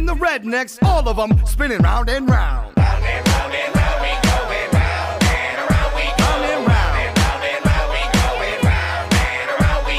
the rednecks, all of them spinning round and round. Round and round and round.